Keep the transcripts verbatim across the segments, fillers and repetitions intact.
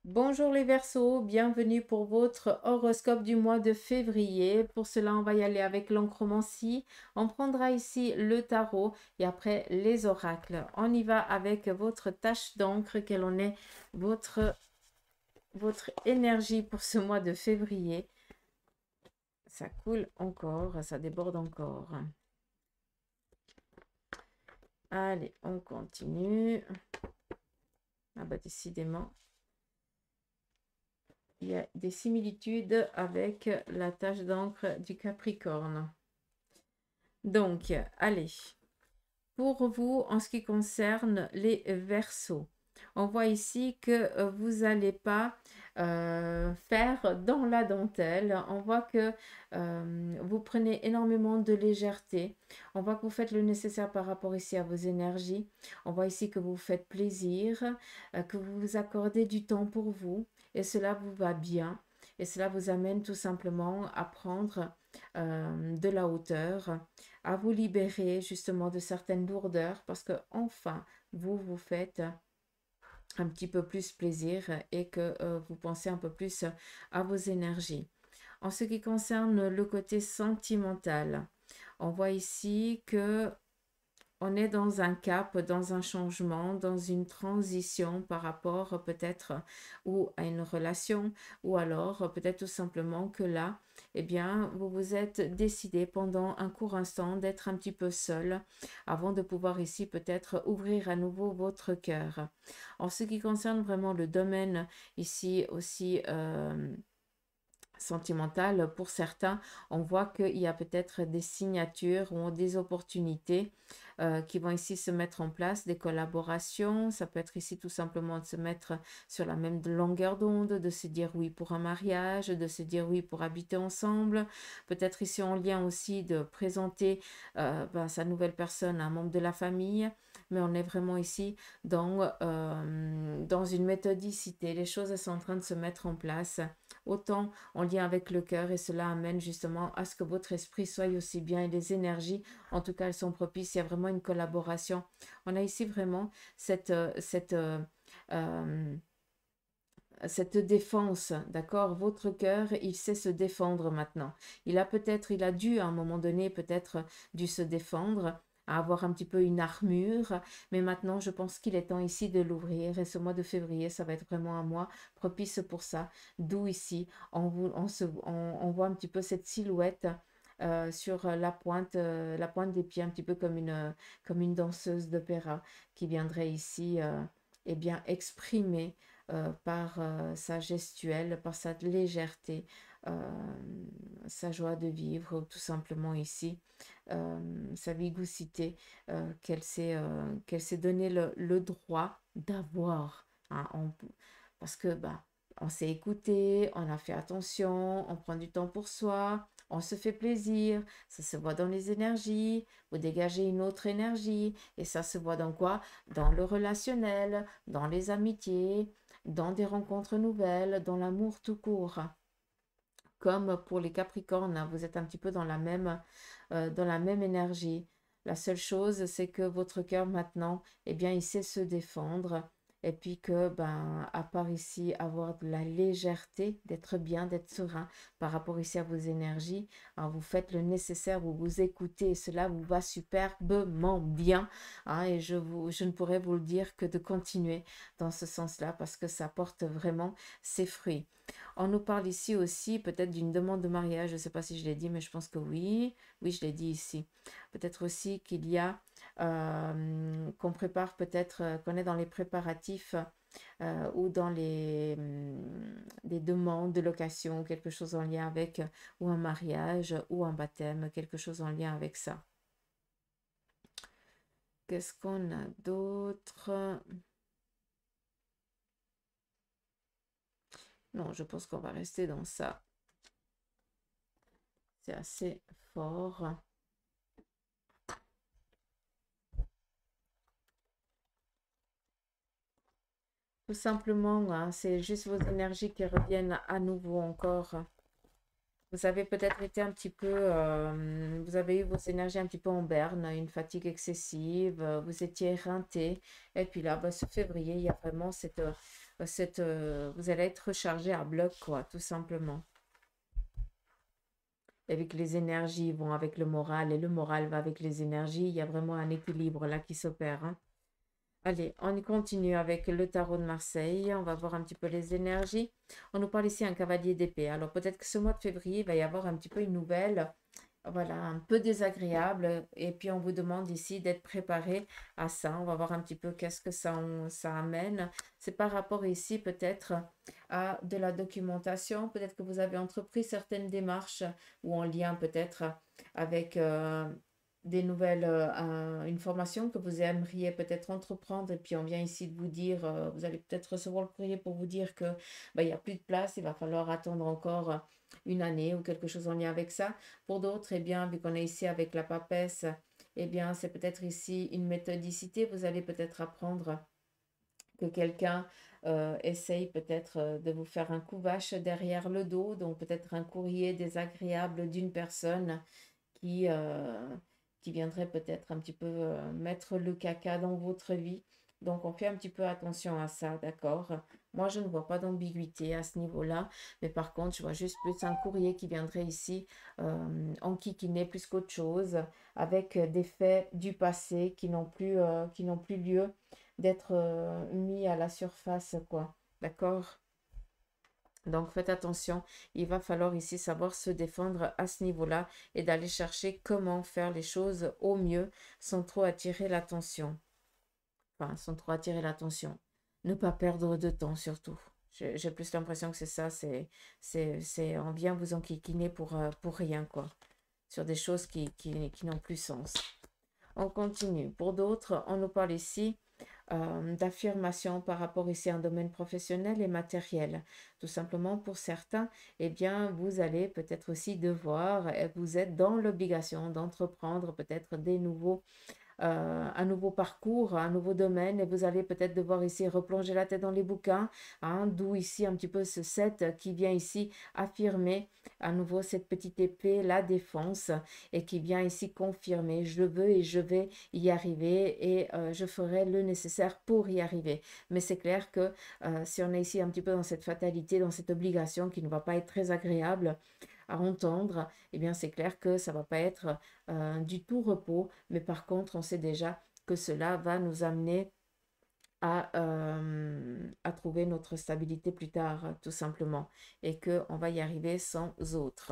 Bonjour les Verseaux, bienvenue pour votre horoscope du mois de février. Pour cela, on va y aller avec l'encromancie. On prendra ici le tarot et après les oracles. On y va avec votre tache d'encre, quelle en est votre, votre énergie pour ce mois de février. Ça coule encore, ça déborde encore. Allez, on continue. Ah bah décidément. Il y a des similitudes avec la tache d'encre du Capricorne. Donc, allez, pour vous, en ce qui concerne les Verseaux, on voit ici que euh, vous n'allez pas euh, faire dans la dentelle. On voit que euh, vous prenez énormément de légèreté. On voit que vous faites le nécessaire par rapport ici à vos énergies. On voit ici que vous vous faites plaisir, euh, que vous vous accordez du temps pour vous et cela vous va bien. Et cela vous amène tout simplement à prendre euh, de la hauteur, à vous libérer justement de certaines lourdeurs parce que enfin vous vous faites un petit peu plus plaisir et que euh, vous pensez un peu plus à vos énergies. En ce qui concerne le côté sentimental, on voit ici que on est dans un cap, dans un changement, dans une transition par rapport peut-être ou à une relation, ou alors peut-être tout simplement que là, eh bien, vous vous êtes décidé pendant un court instant d'être un petit peu seul avant de pouvoir ici peut-être ouvrir à nouveau votre cœur. En ce qui concerne vraiment le domaine ici aussi euh, sentimental, pour certains, on voit qu'il y a peut-être des signatures ou des opportunités euh, qui vont ici se mettre en place, des collaborations. Ça peut être ici tout simplement de se mettre sur la même longueur d'onde, de se dire oui pour un mariage, de se dire oui pour habiter ensemble. Peut-être ici en lien aussi de présenter euh, ben, sa nouvelle personne à un membre de la famille. Mais on est vraiment ici dans, euh, dans une méthodicité. Les choses elles sont en train de se mettre en place. Autant en lien avec le cœur et cela amène justement à ce que votre esprit soit aussi bien et les énergies, en tout cas, elles sont propices. Il y a vraiment une collaboration. On a ici vraiment cette, euh, cette, euh, euh, cette défense, d'accord? Votre cœur, il sait se défendre maintenant. Il a peut-être, il a dû à un moment donné peut-être dû se défendre, à avoir un petit peu une armure, mais maintenant je pense qu'il est temps ici de l'ouvrir et ce mois de février, ça va être vraiment un mois propice pour ça. D'où ici, on, vous- on, se, on, on voit un petit peu cette silhouette euh, sur la pointe, euh, la pointe des pieds, un petit peu comme une, comme une danseuse d'opéra qui viendrait ici euh, eh bien, exprimer euh, par euh, sa gestuelle, par sa légèreté, euh, sa joie de vivre, ou tout simplement ici, euh, sa vivacité euh, qu'elle s'est euh, qu'elle s'est donné le, le droit d'avoir. Hein, on- parce que bah, on s'est écouté, on a fait attention, on prend du temps pour soi, on se fait plaisir, ça se voit dans les énergies, vous dégagez une autre énergie, et ça se voit dans quoi? Dans le relationnel, dans les amitiés, dans des rencontres nouvelles, dans l'amour tout court. Comme pour les Capricornes, hein, vous êtes un petit peu dans la même, euh, dans la même énergie. La seule chose, c'est que votre cœur maintenant, eh bien, il sait se défendre. Et puis que, ben, à part ici, avoir de la légèreté, d'être bien, d'être serein par rapport ici à vos énergies, hein, vous faites le nécessaire, vous vous écoutez et cela vous va superbement bien. Hein, et je, vous, je ne pourrais vous le dire que de continuer dans ce sens-là parce que ça porte vraiment ses fruits. On nous parle ici aussi peut-être d'une demande de mariage. Je ne sais pas si je l'ai dit, mais je pense que oui. Oui, je l'ai dit ici. Peut-être aussi qu'il y a, euh, qu'on prépare peut-être, euh, qu'on est dans les préparatifs euh, ou dans les, hum, des demandes de location, quelque chose en lien avec, euh, ou un mariage, ou un baptême, quelque chose en lien avec ça. Qu'est-ce qu'on a d'autre? Non, je pense qu'on va rester dans ça. C'est assez fort. Tout simplement, hein, c'est juste vos énergies qui reviennent à nouveau encore. Vous avez peut-être été un petit peu, euh, vous avez eu vos énergies un petit peu en berne, une fatigue excessive, euh, vous étiez éreinté. Et puis là, bah, ce février, il y a vraiment cette, euh, cette, euh, vous allez être rechargé à bloc, quoi, tout simplement. Avec les énergies vont avec le moral et le moral va avec les énergies. Il y a vraiment un équilibre là qui s'opère, hein. Allez, on continue avec le tarot de Marseille. On va voir un petit peu les énergies. On nous parle ici un cavalier d'épée. Alors peut-être que ce mois de février, il va y avoir un petit peu une nouvelle, voilà, un peu désagréable. Et puis on vous demande ici d'être préparé à ça. On va voir un petit peu qu'est-ce que ça, on- ça amène. C'est par rapport ici peut-être à de la documentation. Peut-être que vous avez entrepris certaines démarches ou en lien peut-être avec... euh, des nouvelles, euh, un- une formation que vous aimeriez peut-être entreprendre, et puis on vient ici de vous dire, euh, vous allez peut-être recevoir le courrier pour vous dire que bah, il n'y a plus de place, il va falloir attendre encore euh, une année ou quelque chose en lien avec ça. Pour d'autres, eh bien, vu qu'on est ici avec la papesse, eh bien, c'est peut-être ici une méthodicité. Vous allez peut-être apprendre que quelqu'un euh, essaye peut-être euh, de vous faire un coup vache derrière le dos, donc peut-être un courrier désagréable d'une personne qui, euh, qui viendrait peut-être un petit peu euh, mettre le caca dans votre vie. Donc, on fait un petit peu attention à ça, d'accord? Moi, je ne vois pas d'ambiguïté à ce niveau-là, mais par contre, je vois juste plus un courrier qui viendrait ici euh, enquiquiner plus qu'autre chose, avec des faits du passé qui n'ont plus, euh, qui n'ont plus lieu d'être euh, mis à la surface, quoi. D'accord? Donc faites attention, il va falloir ici savoir se défendre à ce niveau-là et d'aller chercher comment faire les choses au mieux sans trop attirer l'attention. Enfin, sans trop attirer l'attention. Ne pas perdre de temps surtout. J'ai j'ai plus l'impression que c'est ça, c'est, c'est, c'est, on vient vous enquiquiner pour, euh, pour rien, quoi. Sur des choses qui, qui, qui n'ont plus sens. On continue. Pour d'autres, on nous parle ici euh, d'affirmation par rapport ici à un domaine professionnel et matériel. Tout simplement, pour certains, eh bien, vous allez peut-être aussi devoir, euh, vous êtes dans l'obligation d'entreprendre peut-être des nouveaux euh, un nouveau parcours, un nouveau domaine, et vous allez peut-être devoir ici replonger la tête dans les bouquins, hein, d'où ici un petit peu ce sept qui vient ici affirmer à nouveau cette petite épée, la défense, et qui vient ici confirmer, je veux et je vais y arriver, et euh, je ferai le nécessaire pour y arriver. Mais c'est clair que euh, si on est ici un petit peu dans cette fatalité, dans cette obligation qui ne va pas être très agréable à entendre, eh bien c'est clair que ça ne va pas être euh, du tout repos, mais par contre on sait déjà que cela va nous amener à, euh, à trouver notre stabilité plus tard, tout simplement, et qu'on va y arriver sans autre.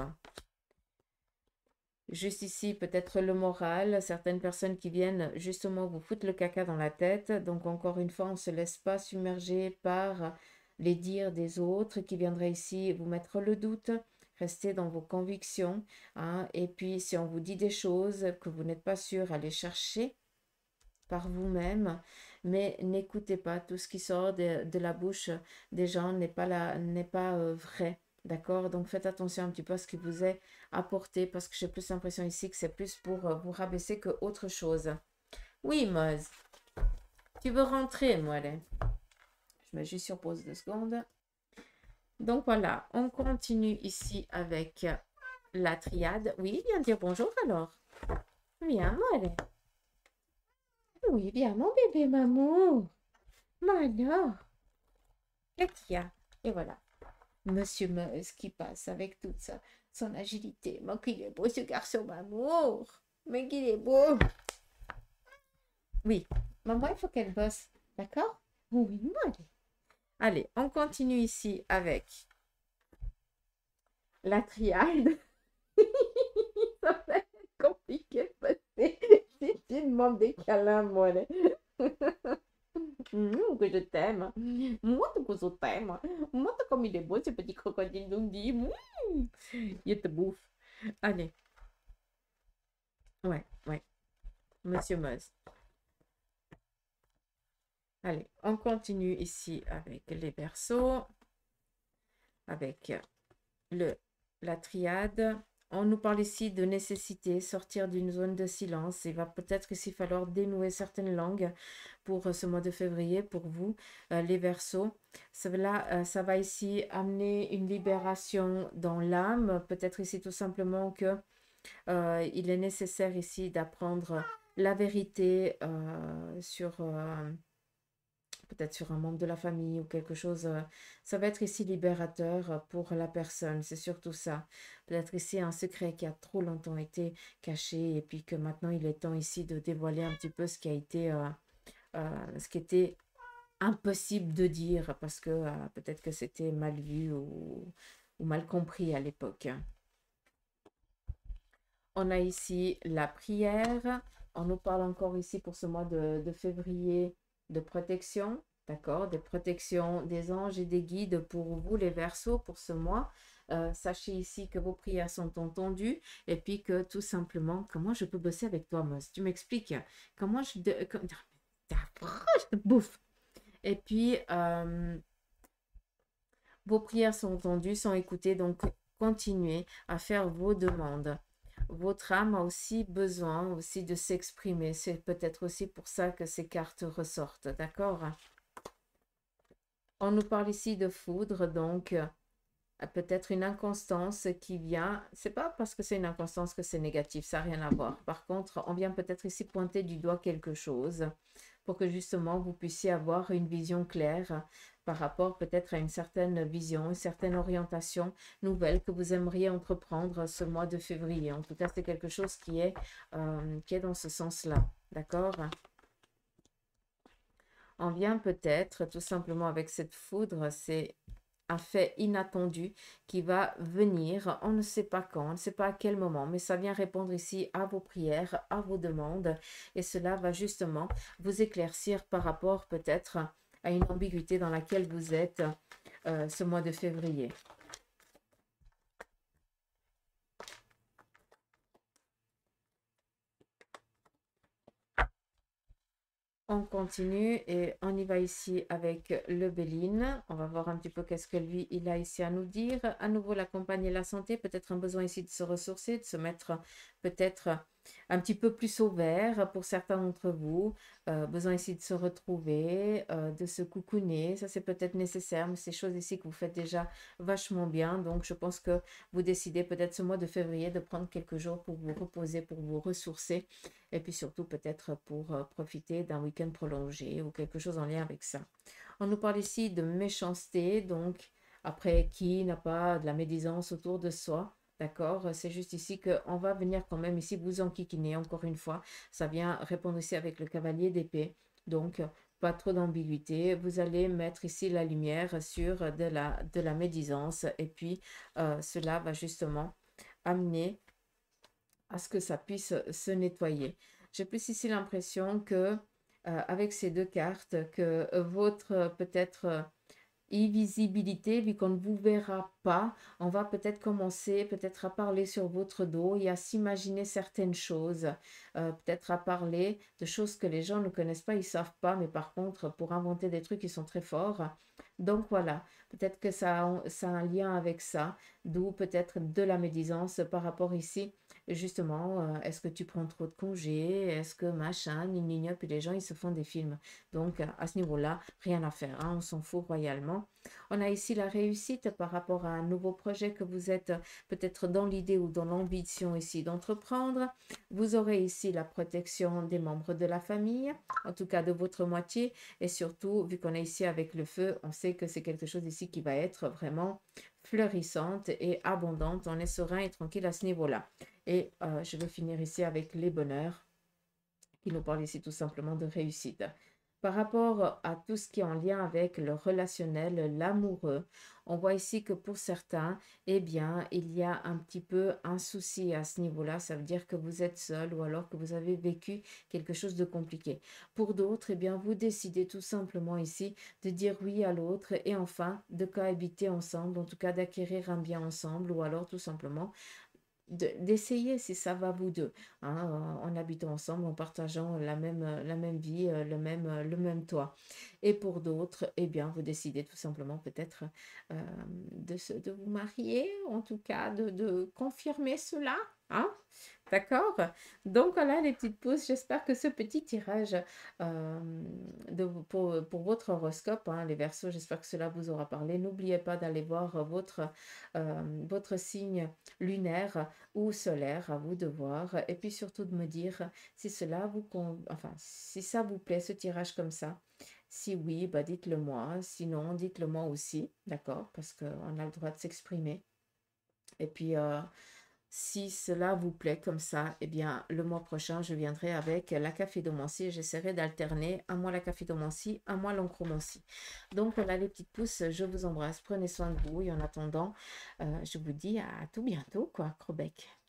Juste ici, peut-être le moral, certaines personnes qui viennent justement vous foutre le caca dans la tête. Donc encore une fois, on ne se laisse pas submerger par les dires des autres qui viendraient ici vous mettre le doute. Restez dans vos convictions, hein. Et puis, si on vous dit des choses que vous n'êtes pas sûr, allez chercher par vous-même, mais n'écoutez pas tout ce qui sort de, de la bouche des gens n'est pas, la, n'est pas euh, vrai. D'accord? Donc faites attention un petit peu à ce qui vous est apporté parce que j'ai plus l'impression ici que c'est plus pour euh, vous rabaisser que autre chose. Oui, Moz, tu veux rentrer, moi, là? Je mets juste sur pause deux secondes. Donc voilà, on continue ici avec la triade. Oui, viens dire bonjour alors. Viens, moi, là. Oui, viens, mon bébé, maman. Mais alors, qu'est-ce qu'il y a? Et voilà. Monsieur Meuse qui passe avec toute sa, son agilité. Mais qu'il est beau ce garçon, m'amour. Mais qu'il est beau. Oui, maman, il faut qu'elle bosse. D'accord? Oui, moi. Allez, on continue ici avec la triade. Ça va être compliqué parce que si tu demandes des câlins, moi. Là. Mmh, que je t'aime. Moi, que je t'aime. Moi, comme il est beau, ce petit crocodile Dundee. Mmh, il te bouffe. Allez. Ouais, ouais. Monsieur Moz. Allez, on continue ici avec les berceaux, avec le, la triade. On nous parle ici de nécessité, sortir d'une zone de silence. Il va peut-être ici falloir dénouer certaines langues pour ce mois de février, pour vous, euh, les Verseaux. Cela, euh, ça va ici amener une libération dans l'âme. Peut-être ici tout simplement que euh, il est nécessaire ici d'apprendre la vérité euh, sur... Euh, peut-être sur un membre de la famille ou quelque chose. euh, ça va être ici libérateur pour la personne, c'est surtout ça. Peut-être ici un secret qui a trop longtemps été caché et puis que maintenant il est temps ici de dévoiler un petit peu ce qui a été, euh, euh, ce qui était impossible de dire parce que euh, peut-être que c'était mal vu ou, ou mal compris à l'époque. On a ici la prière. On nous parle encore ici pour ce mois de, de février de protection. D'accord? Des protections des anges et des guides pour vous, les Verseaux, pour ce mois. Euh, sachez ici que vos prières sont entendues et puis que tout simplement, comment je peux bosser avec toi, Moss? Tu m'expliques? Comment je... De, comme- je te bouffe. Et puis, euh, vos prières sont entendues, sont écoutées, donc continuez à faire vos demandes. Votre âme a aussi besoin aussi de s'exprimer. C'est peut-être aussi pour ça que ces cartes ressortent, d'accord? On nous parle ici de foudre, donc euh, peut-être une inconstance qui vient. C'est pas parce que c'est une inconstance que c'est négatif, ça n'a rien à voir. Par contre, on vient peut-être ici pointer du doigt quelque chose pour que justement vous puissiez avoir une vision claire par rapport peut-être à une certaine vision, une certaine orientation nouvelle que vous aimeriez entreprendre ce mois de février. En tout cas, c'est quelque chose qui est, euh, qui est dans ce sens-là. D'accord? On vient peut-être tout simplement avec cette foudre, c'est un fait inattendu qui va venir, on ne sait pas quand, on ne sait pas à quel moment, mais ça vient répondre ici à vos prières, à vos demandes, et cela va justement vous éclaircir par rapport peut-être à une ambiguïté dans laquelle vous êtes euh, ce mois de février. On continue et on y va ici avec le Béline. On va voir un petit peu qu'est-ce que lui, il a ici à nous dire. À nouveau, la compagnie et la santé, peut-être un besoin ici de se ressourcer, de se mettre peut-être un petit peu plus au vert pour certains d'entre vous. Euh, besoin ici de se retrouver, euh, de se coucouner. Ça, c'est peut-être nécessaire, mais c'est choses ici que vous faites déjà vachement bien. Donc, je pense que vous décidez peut-être ce mois de février de prendre quelques jours pour vous reposer, pour vous ressourcer et puis surtout peut-être pour euh, profiter d'un week-end prolongé ou quelque chose en lien avec ça. On nous parle ici de méchanceté, donc après qui n'a pas de la médisance autour de soi. D'accord? C'est juste ici qu'on va venir quand même ici vous enquiquiner encore une fois. Ça vient répondre ici avec le cavalier d'épée. Donc, pas trop d'ambiguïté. Vous allez mettre ici la lumière sur de la, de la médisance et puis euh, cela va justement amener à ce que ça puisse se nettoyer. J'ai plus ici l'impression que euh, avec ces deux cartes, que votre euh, peut-être euh, invisibilité, vu qu'on ne vous verra pas, on va peut-être commencer peut-être à parler sur votre dos et à s'imaginer certaines choses, euh, peut-être à parler de choses que les gens ne connaissent pas, ils ne savent pas, mais par contre, pour inventer des trucs, ils sont très forts. Donc voilà, peut-être que ça a, ça a un lien avec ça, d'où peut-être de la médisance par rapport ici. Justement, euh, est-ce que tu prends trop de congés? Est-ce que machin, ni ni ni, puis les gens, ils se font des films. Donc, à ce niveau-là, rien à faire, hein, on s'en fout royalement. On a ici la réussite par rapport à un nouveau projet que vous êtes peut-être dans l'idée ou dans l'ambition ici d'entreprendre. Vous aurez ici la protection des membres de la famille, en tout cas de votre moitié. Et surtout, vu qu'on est ici avec le feu, on sait que c'est quelque chose ici qui va être vraiment fleurissante et abondante. On est serein et tranquille à ce niveau-là. Et euh, je vais finir ici avec les bonheurs qui nous parle ici tout simplement de réussite. Par rapport à tout ce qui est en lien avec le relationnel, l'amoureux, on voit ici que pour certains, eh bien, il y a un petit peu un souci à ce niveau-là. Ça veut dire que vous êtes seul ou alors que vous avez vécu quelque chose de compliqué. Pour d'autres, eh bien, vous décidez tout simplement ici de dire oui à l'autre et enfin de cohabiter ensemble, en tout cas d'acquérir un bien ensemble ou alors tout simplement d'essayer si ça va vous deux, hein, en en habitant ensemble, en partageant la même, euh, la même vie, euh, le même, euh, le même toit. Et pour d'autres, eh bien, vous décidez tout simplement peut-être euh, de, se- de vous marier, en tout cas de, de confirmer cela, hein? D'accord? Donc voilà les petites pouces, j'espère que ce petit tirage euh, de, pour, pour votre horoscope, hein, les Verseaux, j'espère que cela vous aura parlé. N'oubliez pas d'aller voir votre, euh, votre signe lunaire ou solaire, à vous de voir. Et puis surtout de me dire si cela vous con- enfin, si ça vous plaît, ce tirage comme ça, Si oui, bah dites-le moi. Sinon, dites-le moi aussi, d'accord? Parce qu'on a le droit de s'exprimer. Et puis, euh, si cela vous plaît comme ça, eh bien, le mois prochain, je viendrai avec la cafédomancie. J'essaierai d'alterner un mois la cafédomancie, un mois l'oncromancie. Donc, voilà les petites pousses, je vous embrasse. Prenez soin de vous. Et en attendant, euh, je vous dis à tout bientôt, quoi, Crobec.